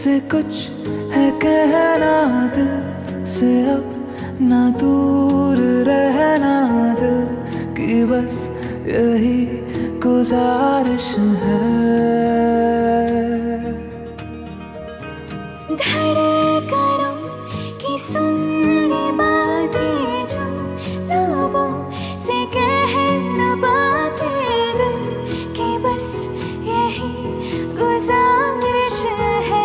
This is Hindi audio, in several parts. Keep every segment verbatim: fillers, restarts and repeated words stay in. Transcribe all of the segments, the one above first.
से कुछ है कहना दिल से, अब ना दूर रहना दिल की, बस यही गुजारिश है। धड़कनों की सुननी बातें जो लबों से कह न पाते दिल की, बस यही गुजारिश है।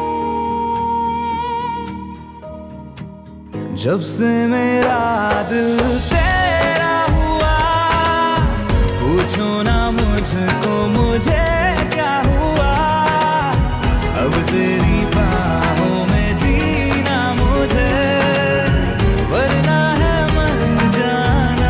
जब से मेरा दिल तेरा हुआ, पूछो ना मुझको मुझे क्या हुआ, अब तेरी बाहों में जीना मुझे, वरना है मर जाना।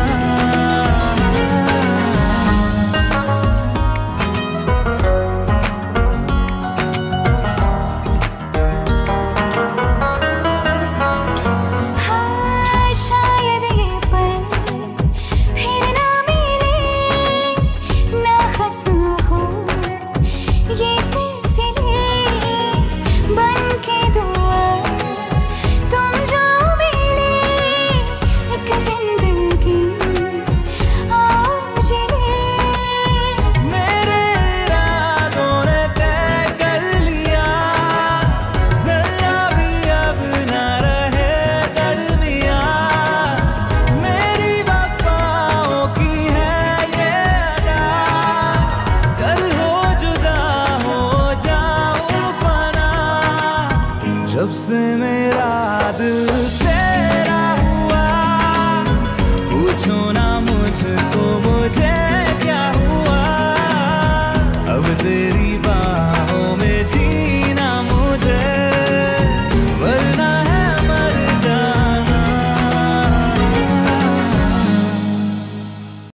हाँ, शायद ये पल फिर ना मिले, ना खत्म हो ये सिलसिले, बन के दुआ तुम जो मिले, एक जिंदगी आओ जिले। मेरे इरादों ने तय कर लिया, जरा भी अब न रहे दरमिया, मेरी वफाओं की है ये अदा, कल हो जुदा हो जाऊं फना। जब से मेरा दिल